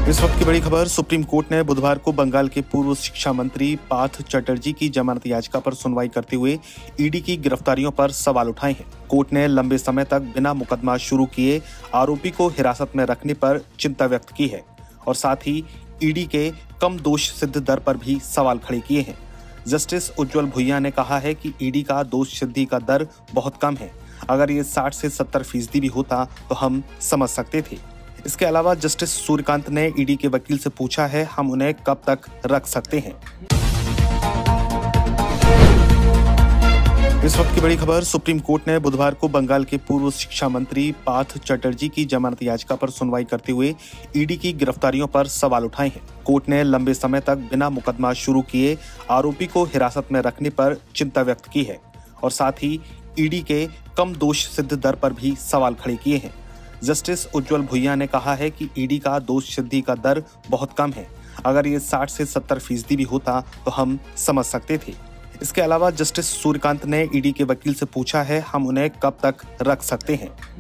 इस वक्त की बड़ी खबर। सुप्रीम कोर्ट ने बुधवार को बंगाल के पूर्व शिक्षा मंत्री पार्थ चटर्जी की जमानत याचिका पर सुनवाई करते हुए ईडी की गिरफ्तारियों पर सवाल उठाए हैं। कोर्ट ने लंबे समय तक बिना मुकदमा शुरू किए आरोपी को हिरासत में रखने पर चिंता व्यक्त की है और साथ ही ईडी के कम दोष सिद्ध दर पर भी सवाल खड़े किए हैं। जस्टिस उज्जवल भुइयां ने कहा है कि ईडी का दोष सिद्धि का दर बहुत कम है। अगर ये 60 से 70% भी होता तो हम समझ सकते थे। इसके अलावा जस्टिस सूर्यकांत ने ईडी के वकील से पूछा है, हम उन्हें कब तक रख सकते हैं। इस वक्त की बड़ी खबर। सुप्रीम कोर्ट ने बुधवार को बंगाल के पूर्व शिक्षा मंत्री पार्थ चटर्जी की जमानत याचिका पर सुनवाई करते हुए ईडी की गिरफ्तारियों पर सवाल उठाए हैं। कोर्ट ने लंबे समय तक बिना मुकदमा शुरू किए आरोपी को हिरासत में रखने पर चिंता व्यक्त की है और साथ ही ईडी के कम दोष सिद्ध दर पर भी सवाल खड़े किए हैं। जस्टिस उज्जवल भुइयां ने कहा है कि ईडी का दोष सिद्धि का दर बहुत कम है। अगर ये 60 से 70% भी होता तो हम समझ सकते थे। इसके अलावा जस्टिस सूर्यकांत ने ईडी के वकील से पूछा है, हम उन्हें कब तक रख सकते हैं।